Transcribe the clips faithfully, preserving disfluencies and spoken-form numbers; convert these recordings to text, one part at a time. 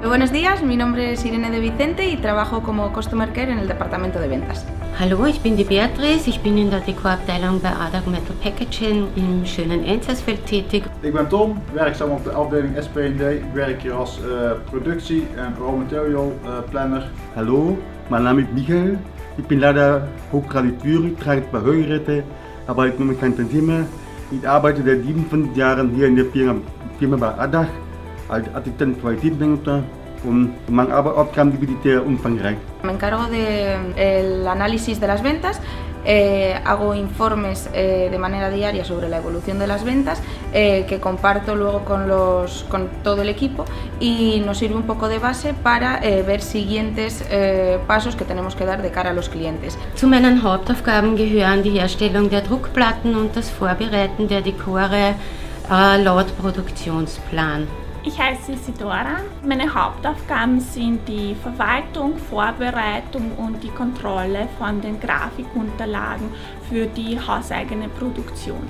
Buenos días, mi nombre es Irene de Vicente y trabajo como Customer Care en el departamento de ventas. Hallo, ich bin die Beatrice, ich bin in der Dekoabteilung bei Adag Metal Packaging im schönen Enzelsfeld tätig. Ik ben Tom, werkzaam op de afdeling S P en D. Ik werk hier als uh, productie- en raw material uh, planner. Hallo, mein Name ist Michael. Ich bin leider Hochqualitätsführer, trage zwei Hörgeräte, arbeite momentan kein Thema. Ich arbeite seit siebenundzwanzig Jahren hier in der Firma, Firma bei Adag als Assistent Qualitätsmanager und meine Aufgabengebiet ist sehr umfangreich. Me encargo del análisis de las ventas, eh, hago informes eh, de manera diaria sobre la evolución de las ventas eh, que comparto luego con, los, con todo el equipo y nos sirve un poco de base para eh, ver siguientes eh, pasos que tenemos que dar de cara a los clientes. Zu meinen Hauptaufgaben gehören die Herstellung der Druckplatten und das Vorbereiten der Dekore äh, laut Produktionsplan. Ich heiße Isidora. Meine Hauptaufgaben sind die Verwaltung, Vorbereitung und die Kontrolle von den Grafikunterlagen für die hauseigene Produktion.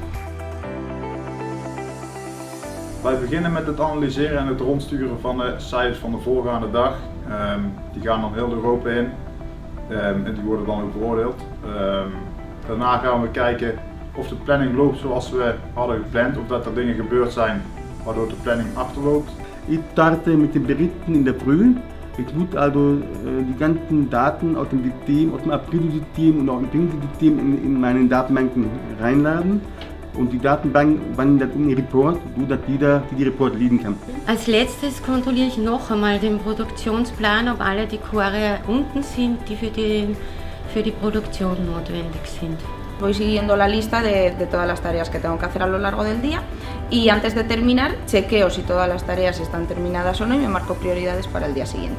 Wij beginnen met het analyseren en het rondsturen van de cijfers van de voorgaande dag. Um, die gaan dan heel Europa in um, en die worden dan ook beoordeeld. Um, daarna gaan we kijken of de planning loopt zoals we hadden gepland, of dat er dingen gebeurd zijn waardoor de planning achterloopt. Ich starte mit den Berichten in der Früh. Ich muss also äh, die ganzen Daten aus dem System, aus dem April-System und auch dem Pfingsten-System in, in meinen Datenbanken reinladen. Und die Datenbank wandert in den Report, sodass jeder die Report lesen kann. Als letztes kontrolliere ich noch einmal den Produktionsplan, ob alle Dekore unten sind, die für die, für die Produktion notwendig sind. Voy siguiendo la lista de, de todas las tareas que tengo que hacer a lo largo del día y antes de terminar chequeo si todas las tareas están terminadas o no y me marco prioridades para el día siguiente.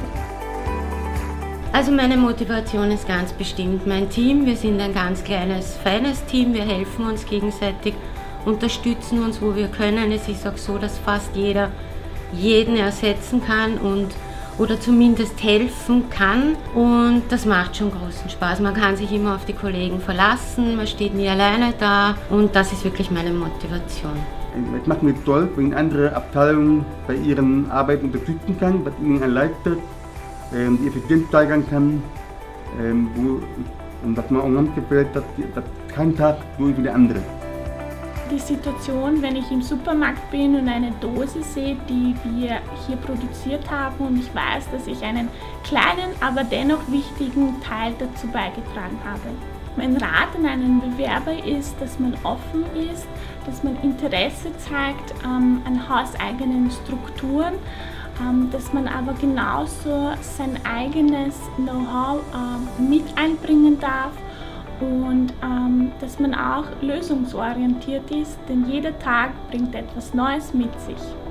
Also meine Motivation ist ganz bestimmt mein Team. Wir sind ein ganz kleines, feines Team. Wir helfen uns gegenseitig, unterstützen uns, wo wir können. Es ist auch so, dass fast jeder jeden ersetzen kann und oder zumindest helfen kann, und das macht schon großen Spaß. Man kann sich immer auf die Kollegen verlassen, man steht nie alleine da und das ist wirklich meine Motivation. Es macht mir toll, wenn andere Abteilungen bei ihren Arbeiten unterstützen kann, was ihnen erleichtert, ähm, die Effizienz steigern kann, ähm, wo, und was mir auch ganz gefällt, dass, dass kein Tag so ist wie der andere. Die Situation, wenn ich im Supermarkt bin und eine Dose sehe, die wir hier produziert haben, und ich weiß, dass ich einen kleinen, aber dennoch wichtigen Teil dazu beigetragen habe. Mein Rat an einen Bewerber ist, dass man offen ist, dass man Interesse zeigt ähm, an hauseigenen Strukturen, ähm, dass man aber genauso sein eigenes Know-how äh, mit einbringen darf. Und ähm, dass man auch lösungsorientiert ist, denn jeder Tag bringt etwas Neues mit sich.